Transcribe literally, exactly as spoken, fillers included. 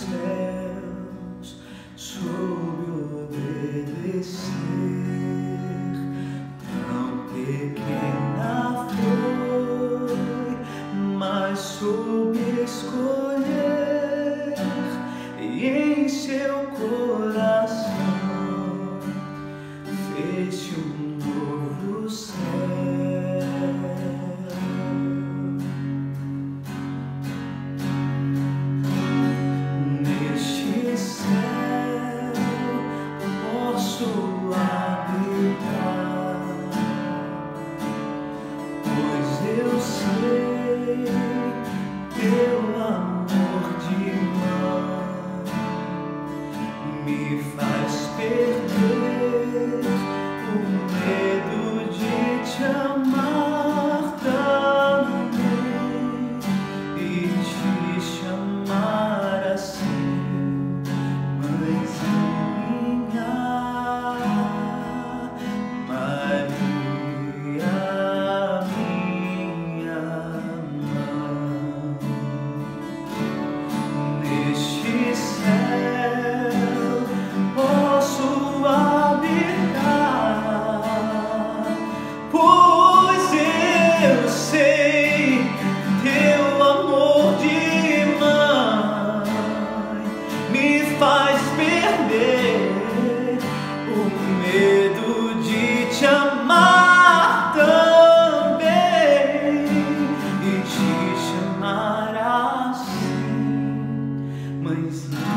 céus soube obedecer. Tão pequena foi, mas soube escolher, e em seu coração fez-se um novo céu. Neste céu posso habitar, pois eu sei teu amor de mãe me faz perder o medo de te amar também e te chamar assim, mãezinha Maria, minha mãe. Neste céu posso habitar, pois eu sei teu amor de mãe me faz perder o medo de te amar também e te chamar assim, mãezinha.